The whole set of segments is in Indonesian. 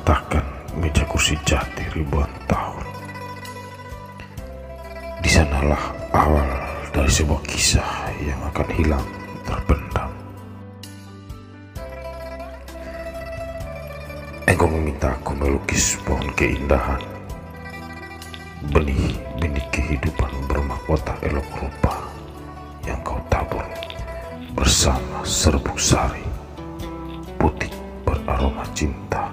ratakan meja kursi jati ribuan tahun. Di sanalah awal dari sebuah kisah yang akan hilang terpendam. Engkau meminta aku melukis pohon keindahan, benih-benih kehidupan bermahkota elok rupa yang kau tabur bersama serbuk sari putih beraroma cinta.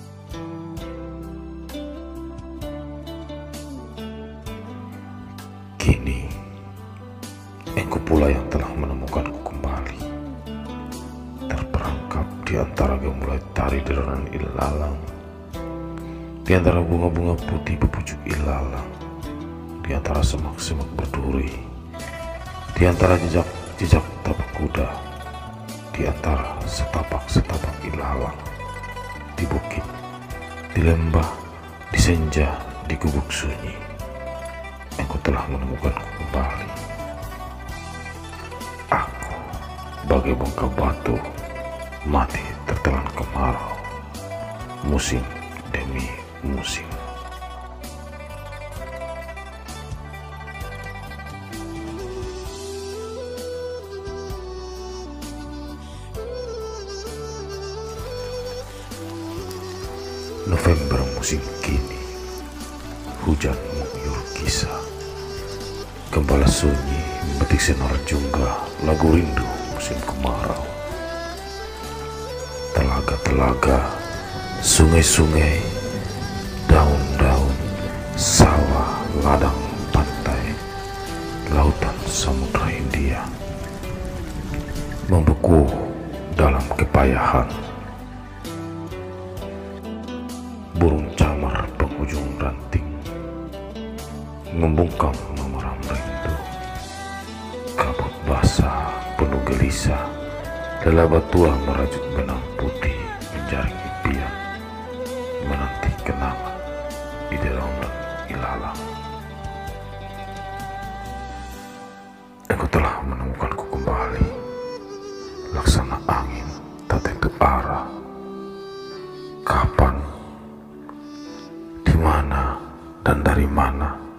Kini engkau pula yang telah menemukanku kembali, terperangkap di antara gemulai tari deronan ilalang, di antara bunga-bunga putih berpucuk ilalang, di antara semak-semak berduri, di antara jejak-jejak tapak kuda, di antara setapak-setapak ilalang, di bukit, di lembah, di senja, di gubuk sunyi, engkau telah menemukanku kembali. Aku bagai bongkah batu mati tertelan kemarau, musim demi musim. November musim kini, hujan mengguyur kisah, gembala sunyi memetik senar jungga lagu rindu musim kemarau. Telaga-telaga, sungai-sungai, daun-daun, sawah, ladang, pantai, lautan samudra Hindia membeku dalam kepayahan. Burung camar penghujung ranting membungkam memeram rindu. Kabut basah penuh gelisah, lelaba tua merajut benang putih menjaring impian, menanti kenangan di dedaunan ilalang. Engkau telah menemukanku kembali, laksana angin tak tentu arah. Kapan, di mana, dan dari mana